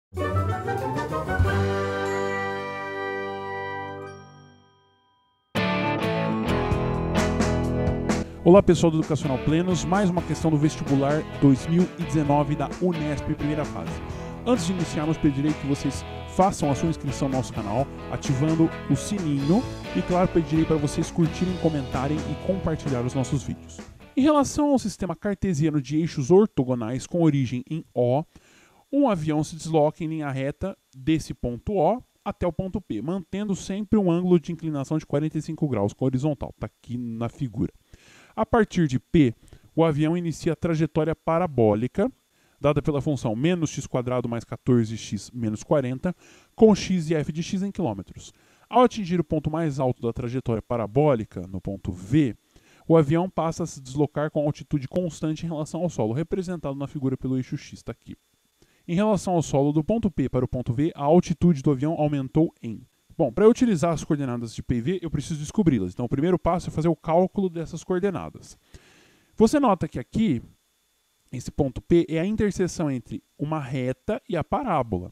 Olá pessoal do Educacional Plenos, mais uma questão do vestibular 2019 da Unesp, primeira fase. Antes de iniciarmos, pedirei que vocês façam a sua inscrição no nosso canal, ativando o sininho e, claro, pedirei para vocês curtirem, comentarem e compartilhar os nossos vídeos. Em relação ao sistema cartesiano de eixos ortogonais com origem em O, um avião se desloca em linha reta desse ponto O até o ponto P, mantendo sempre um ângulo de inclinação de 45 graus com a horizontal, está aqui na figura. A partir de P, o avião inicia a trajetória parabólica, dada pela função menos x² mais 14x menos 40, com x e f de x em quilômetros. Ao atingir o ponto mais alto da trajetória parabólica, no ponto V, o avião passa a se deslocar com altitude constante em relação ao solo, representado na figura pelo eixo x, está aqui. Em relação ao solo, do ponto P para o ponto V, a altitude do avião aumentou em... Bom, para eu utilizar as coordenadas de P e V, eu preciso descobri-las. Então, o primeiro passo é fazer o cálculo dessas coordenadas. Você nota que aqui, esse ponto P é a interseção entre uma reta e a parábola.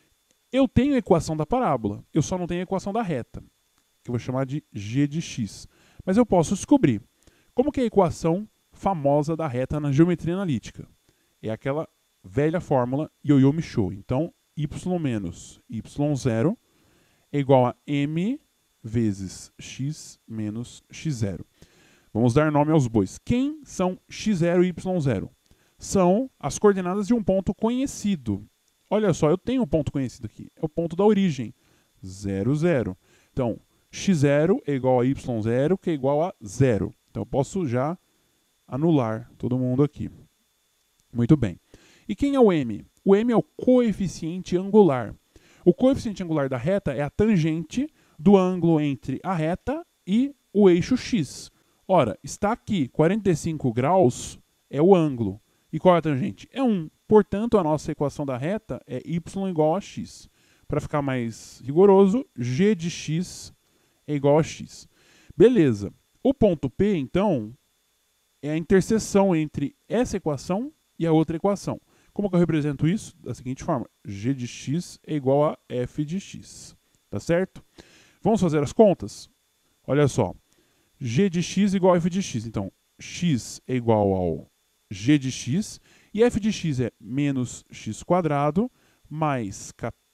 Eu tenho a equação da parábola, eu só não tenho a equação da reta, que eu vou chamar de g de x. Mas eu posso descobrir. Como que é a equação famosa da reta na geometria analítica? É aquela velha fórmula Yo-Yo Michou. Então, y menos y0 é igual a m vezes x menos x0. Vamos dar nome aos bois. Quem são x0 e y0? São as coordenadas de um ponto conhecido. Olha só, eu tenho um ponto conhecido aqui. É o ponto da origem, 0, 0. Então, x0 é igual a y0, que é igual a 0. Então, eu posso já anular todo mundo aqui. Muito bem. E quem é o m? O m é o coeficiente angular. O coeficiente angular da reta é a tangente do ângulo entre a reta e o eixo x. Ora, está aqui, 45 graus é o ângulo. E qual é a tangente? É 1. Portanto, a nossa equação da reta é y igual a x. Para ficar mais rigoroso, g de x é igual a x. Beleza. O ponto P, então, é a interseção entre essa equação e a outra equação. Como que eu represento isso? Da seguinte forma, g de x é igual a f de x. Tá certo? Vamos fazer as contas? Olha só. G de x igual a f de x. Então, x é igual ao g de x. E f de x é menos x² mais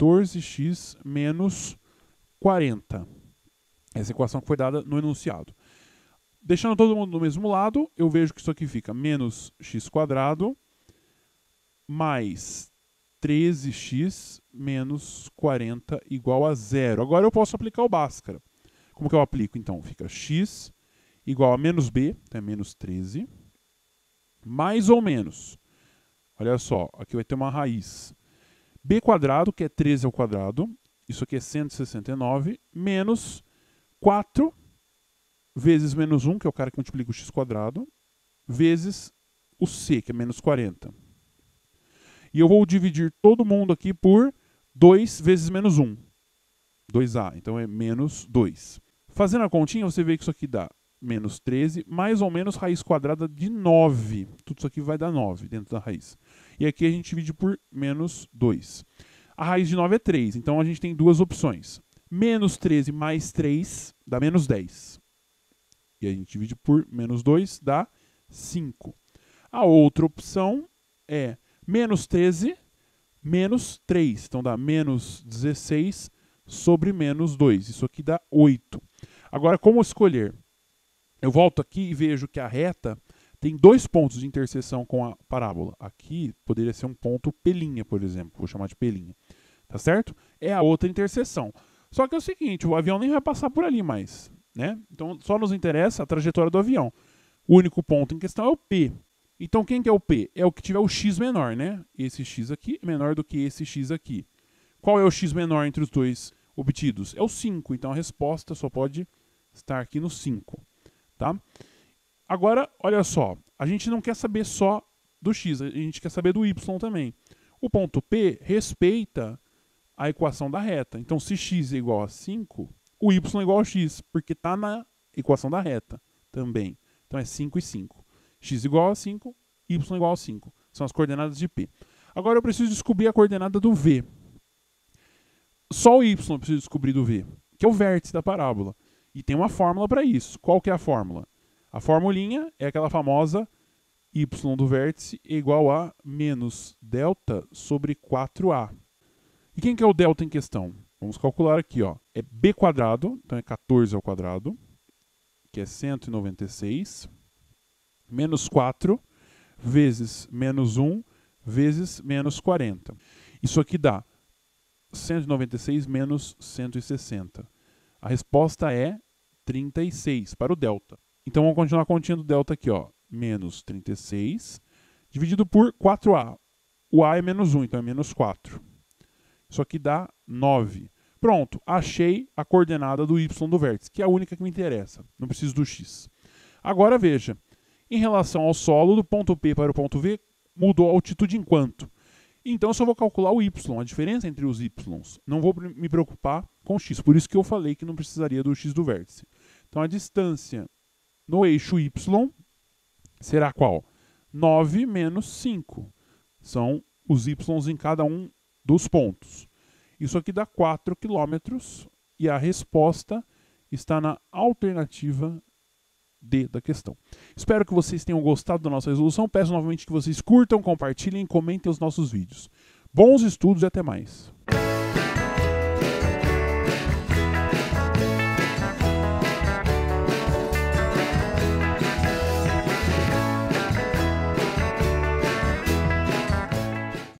14x menos 40. Essa equação que foi dada no enunciado. Deixando todo mundo do mesmo lado, eu vejo que isso aqui fica menos x² mais 13x menos 40 igual a 0. Agora eu posso aplicar o Bhaskara. Como que eu aplico? Então, fica x igual a menos b, então é menos 13, mais ou menos. Olha só, aqui vai ter uma raiz. b², que é 13 ao quadrado, isso aqui é 169, menos 4 vezes menos 1, que é o cara que multiplica o x², vezes o c, que é menos 40. E eu vou dividir todo mundo aqui por 2 vezes menos 1. 2a, então é menos 2. Fazendo a continha, você vê que isso aqui dá menos 13, mais ou menos raiz quadrada de 9. Tudo isso aqui vai dar 9 dentro da raiz. E aqui a gente divide por menos 2. A raiz de 9 é 3, então a gente tem duas opções. Menos 13 mais 3 dá menos 10. E a gente divide por menos 2 dá 5. A outra opção é menos 13 menos 3. Então dá menos 16 sobre menos 2. Isso aqui dá 8. Agora, como escolher? Eu volto aqui e vejo que a reta tem dois pontos de interseção com a parábola. Aqui poderia ser um ponto P', por exemplo. Vou chamar de P'. Tá certo? É a outra interseção. Só que é o seguinte, o avião nem vai passar por ali mais, né? Então só nos interessa a trajetória do avião. O único ponto em questão é o P. Então, quem que é o P? É o que tiver o x menor, né? Esse x aqui é menor do que esse x aqui. Qual é o x menor entre os dois obtidos? É o 5. Então, a resposta só pode estar aqui no 5. Tá? Agora, olha só. A gente não quer saber só do x, a gente quer saber do y também. O ponto P respeita a equação da reta. Então, se x é igual a 5, o y é igual a x, porque está na equação da reta também. Então, é 5 e 5. X igual a 5, y igual a 5. São as coordenadas de P. Agora eu preciso descobrir a coordenada do V. Só o y eu preciso descobrir do v, que é o vértice da parábola. E tem uma fórmula para isso. Qual que é a fórmula? A formulinha é aquela famosa y do vértice é igual a menos delta sobre 4a. E quem que é o delta em questão? Vamos calcular aqui, ó. É b quadrado, então é 14 ao quadrado, que é 196, menos 4, vezes menos 1, vezes menos 40. Isso aqui dá 196 menos 160. A resposta é 36 para o delta. Então vamos continuar a continha do delta aqui, ó. Menos 36 dividido por 4a. O a é menos 1, então é menos 4. Isso aqui dá 9. Pronto, achei a coordenada do y do vértice, que é a única que me interessa. Não preciso do x. Agora veja, em relação ao solo, do ponto P para o ponto V, mudou a altitude em quanto? Então eu só vou calcular o y, a diferença entre os y's. Não vou me preocupar com o x, por isso que eu falei que não precisaria do x do vértice. Então a distância no eixo y será qual? 9 menos 5. São os y's em cada um dos pontos. Isso aqui dá 4 km e a resposta está na alternativa D da questão. Espero que vocês tenham gostado da nossa resolução. Peço novamente que vocês curtam, compartilhem e comentem os nossos vídeos. Bons estudos e até mais.